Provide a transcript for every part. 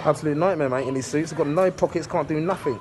Absolute nightmare, mate, in these suits. They've got no pockets, can't do nothing.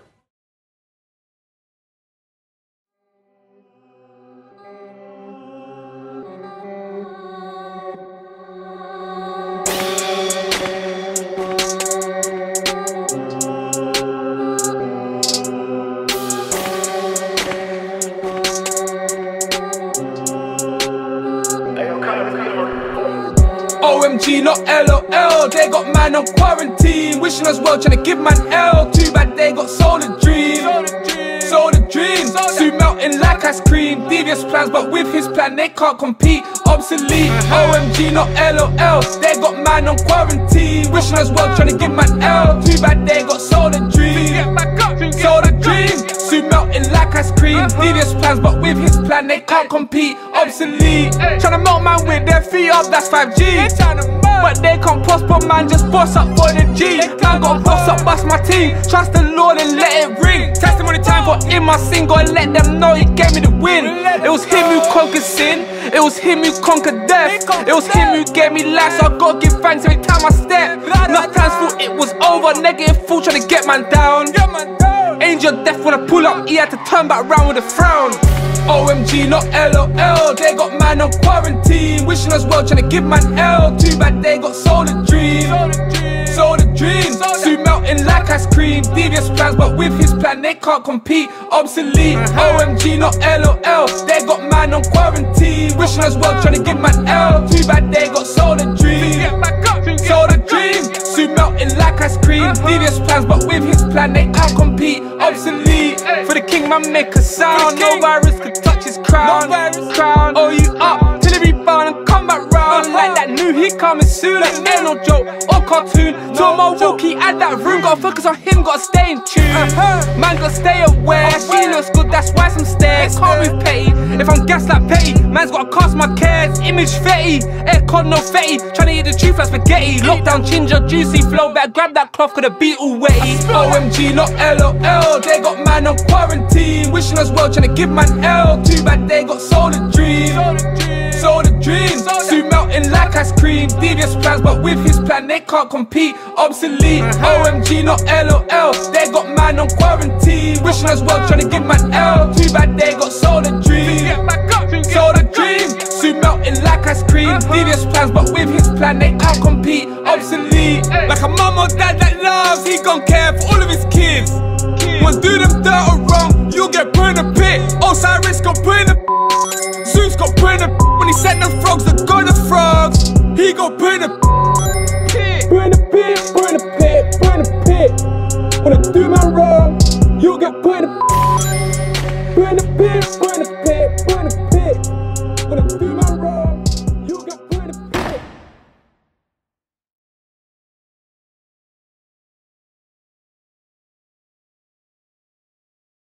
OMG, not LOL, they got man on quarantine. Wishing us well, trying to give man L. Too bad they got sold a dream. Sold a dream, soon melting like ice cream. Devious plans, but with his plan they can't compete. Obsolete, OMG, not LOL, they got man on quarantine. Wishing us well, trying to give man L. Too bad they got sold a dream. Sold a dream, soon melting like ice cream. Devious plans, but with his plan they can't compete. Obsolete, tryna melt man with their feet up, that's 5G. But they can't prosper, man, just boss up for the G. Man got boss up, bust my team. Trust the Lord and let it ring. Testimony time for in my sin, gotta let them know he gave me the win. It was him who conquered sin, it was him who conquered death. It was him who gave me life, so I gotta give thanks every time I step. Enough times thought it was over, negative fool trying to get man down. Angel death when I pull up, he had to turn back round with a frown. OMG, not LOL, they got man on quarantine. Wishing us well, trying to give man L. Too bad they got sold a dream. Sold a dream, soon melting like ice cream. Devious plans, but with his plan they can't compete. Obsolete, OMG, not LOL, they got man on quarantine. Wishing us well, trying to give man L. Too bad they got sold a dream. Sold a dream, soon melting like ice cream. Devious plans, but with his plan they can't compete. Obsolete, for the king man make a sound. No virus could touch his crown. Oh, you up till he rebound and come back round. Like that new, he coming soon. Like ain't no joke or cartoon. To my walkie, add that room. Gotta focus on him, gotta stay in tune. Man gotta stay aware. She looks good, that's why some stairs. Can't move petty, if I'm gassed like petty. Man's gotta cast my cares, image fetty. Aircon no fetty, tryna eat the truth like spaghetti. Lockdown ginger, juicy flow, better grab that cloth, could have beat all wetty. OMG, not LOL, they got man on quarantine. Wishing us well, tryna give man L. Too bad they got sold a dream. Sold a dream, soon melting like ice cream. Devious plans, but with his plan they can't compete. Obsolete, OMG, not LOL, they got man on quarantine. Wishing us well, trying to give man L. Too bad they got sold a dream. Sold a dream, soon melting like ice cream. Devious plans, but with his plan they can't compete. Obsolete, like a mum or dad that loves, he gon' care for all of his kids. Once do them dirt or wrong, you'll get put in a pit. Osiris got put in a Zeus got put in a when he sent the frogs, the god of frogs. He got put in a pit. Put in a pit, put in a pit, put in a pit. When I do man wrong, you'll get put